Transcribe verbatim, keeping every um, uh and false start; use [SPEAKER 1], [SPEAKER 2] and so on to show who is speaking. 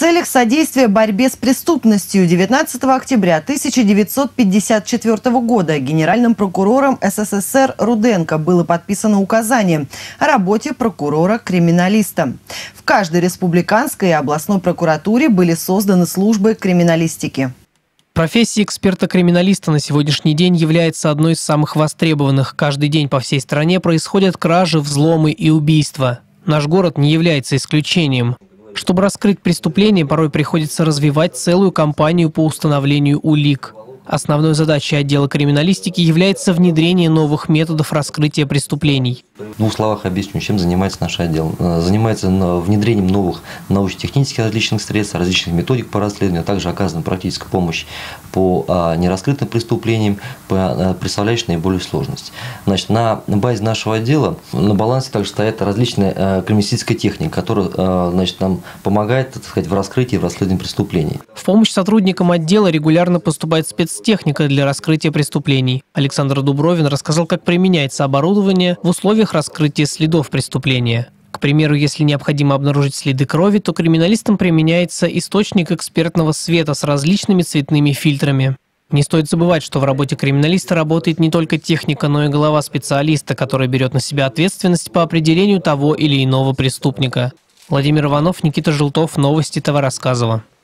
[SPEAKER 1] целях содействия борьбе с преступностью девятнадцатого октября тысяча девятьсот пятьдесят четвёртого года генеральным прокурором СССР Руденко было подписано указание о работе прокурора-криминалиста. В каждой республиканской и областной прокуратуре были созданы службы криминалистики.
[SPEAKER 2] Профессия эксперта-криминалиста на сегодняшний день является одной из самых востребованных. Каждый день по всей стране происходят кражи, взломы и убийства. Наш город не является исключением. Чтобы раскрыть преступление, порой приходится развивать целую кампанию по установлению улик. Основной задачей отдела криминалистики является внедрение новых методов раскрытия преступлений.
[SPEAKER 3] В двух словах объясню, чем занимается наш отдел. Занимается внедрением новых научно-технических различных средств, различных методик по расследованию, а также оказана практическая помощь по нераскрытым преступлениям, представляющим наиболее сложность. Значит, на базе нашего отдела на балансе также стоит различная криминалистическая техника, которая, значит, нам помогает, так сказать, в раскрытии и в расследовании преступлений.
[SPEAKER 2] В помощь сотрудникам отдела регулярно поступает спецтехника для раскрытия преступлений. Александр Дубровин рассказал, как применяется оборудование в условиях раскрытия следов преступления. К примеру, если необходимо обнаружить следы крови, то криминалистам применяется источник экспертного света с различными цветными фильтрами. Не стоит забывать, что в работе криминалиста работает не только техника, но и голова специалиста, который берет на себя ответственность по определению того или иного преступника. Владимир Иванов, Никита Желтов, Новости ТВ Рассказово.